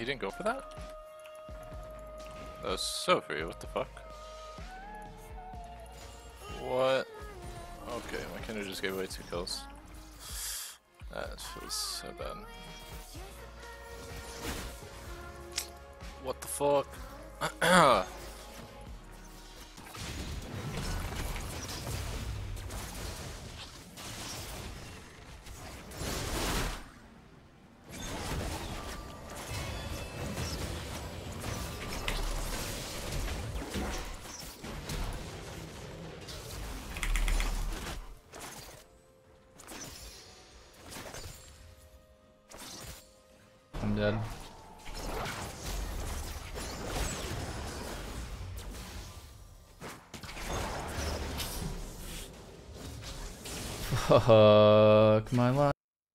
didn't go for that? That was so free, what the fuck? What? Okay, my Kinder just gave away 2 kills. That feels so bad. What the fuck? I'm dead. Fuck my life.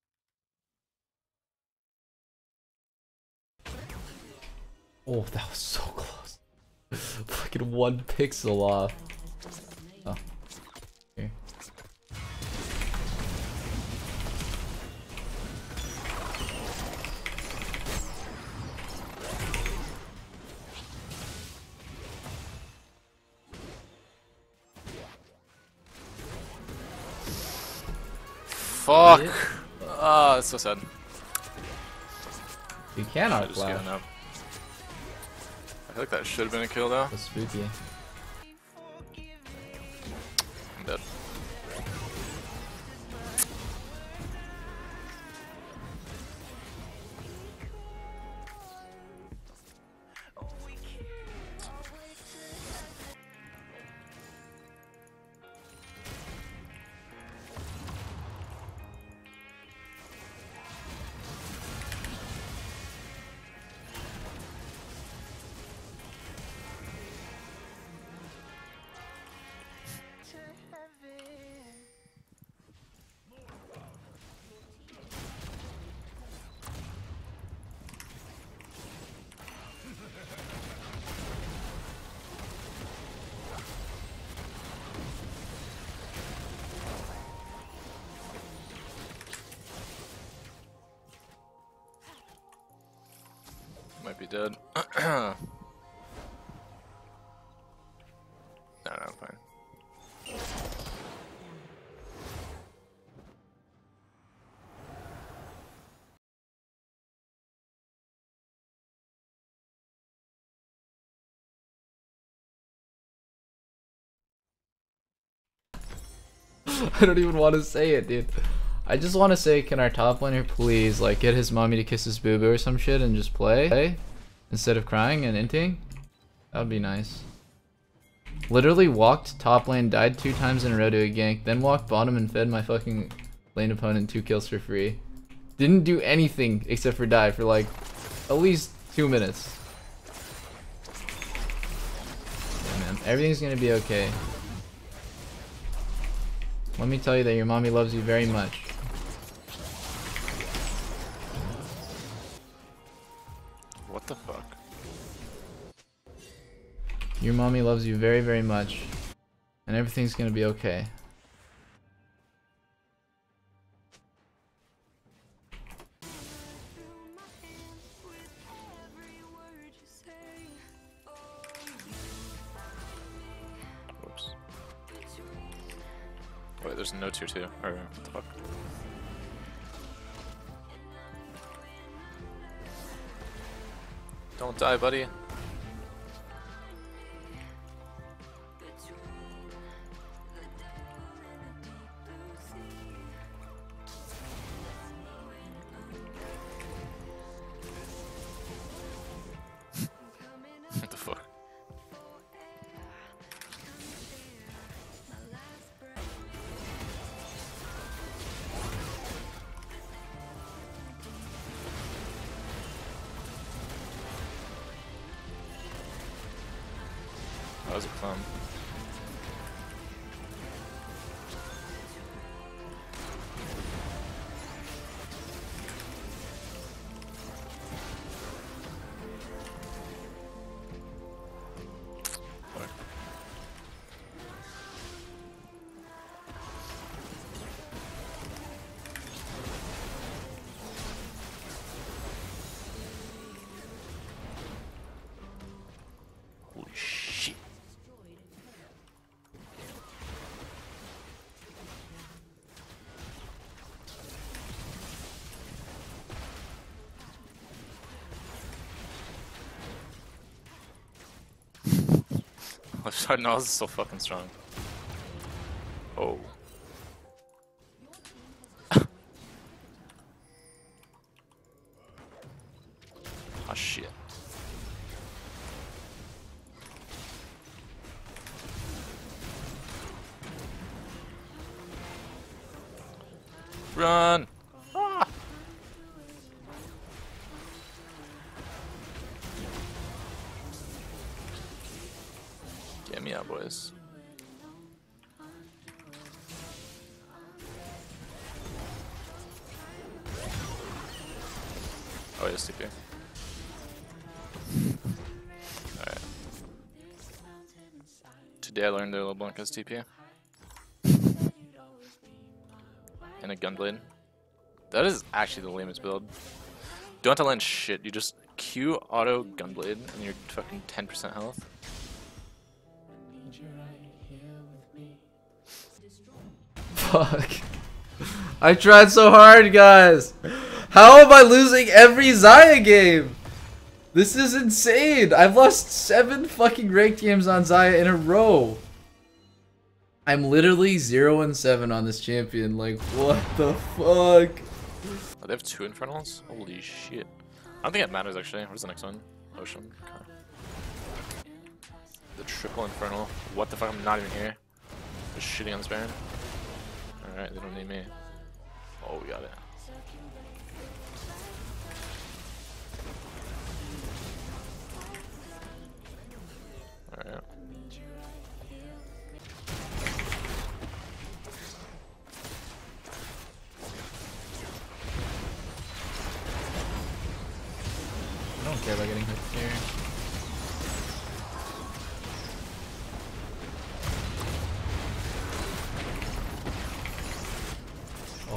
Oh, that was so close. Fucking 1 pixel off. Oh. Here. Fuck! Ah, that's so sad. You cannot Just flash. giving up. I feel like that should have been a kill though. That's spooky. I'm dead. Might be dead. No, I'm fine. I don't even want to say it, dude. I just want to say, can our top laner please, like, get his mommy to kiss his boo-boo or some shit and just play? Instead of crying and inting? That would be nice. Literally walked top lane, died 2 times in a row to a gank, then walked bottom and fed my fucking lane opponent 2 kills for free. Didn't do anything except for die for like, at least 2 minutes. Yeah, man. Everything's gonna be okay. Let me tell you that your mommy loves you very much. What the fuck? Your mommy loves you very, very much. And everything's gonna be okay. Whoops. Wait, there's notes here too. Or what the fuck? Don't die, buddy. What the fuck? That was a clown. Fuck. Sorry, no, this is so fucking strong. Oh. Oh shit. Run! Ah! Get me out, boys. Oh, yes, TP. Alright. Today I learned that LeBlanc has TP. And a Gunblade. That is actually the lamest build. Don't have to land shit, you just Q auto Gunblade and you're fucking 10% health. Fuck. I tried so hard, guys. How am I losing every Xayah game? This is insane. I've lost 7 fucking ranked games on Xayah in a row. I'm literally 0-7 on this champion. Like, what the fuck? Oh, they have 2 Infernals? Holy shit. I don't think it matters actually. Where's the next one? Ocean. Okay. The triple Infernal. What the fuck? I'm not even here. Just shitting on this Baron. Alright, they don't need me. Oh, we got it. Alright. I don't care about getting hit here. Oh.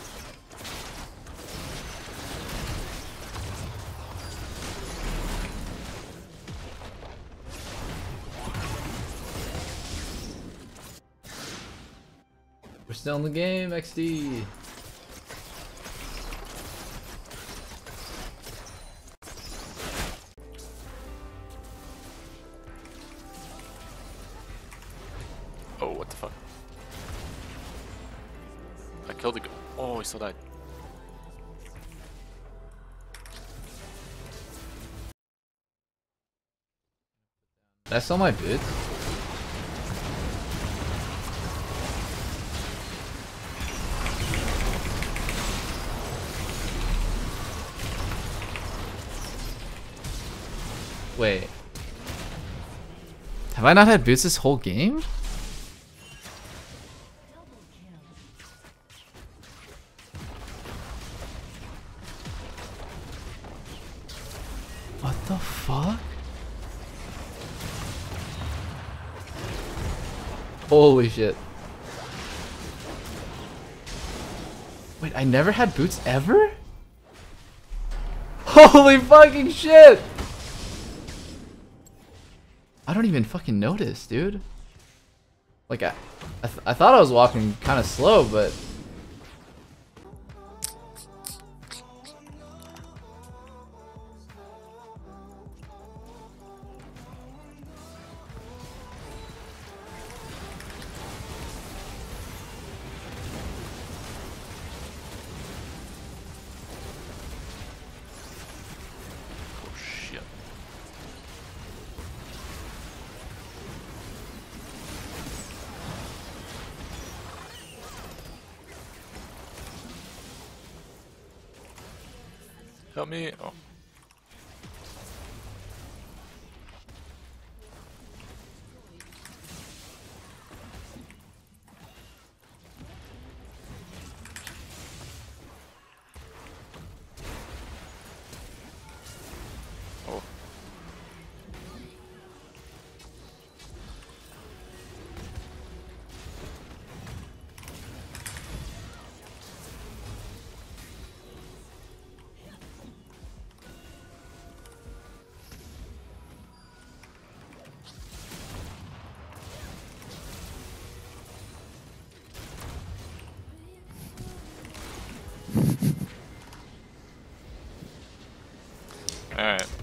We're still in the game, XD. Oh, what the fuck? I killed the guy. Oh, he still died. Did I sell my boots? Wait. Have I not had boots this whole game? What the fuck? Holy shit. Wait, I never had boots ever? Holy fucking shit! I don't even fucking notice, dude. Like, I thought I was walking kind of slow, but... Oh shit. Help me. Oh. Oh. Alright.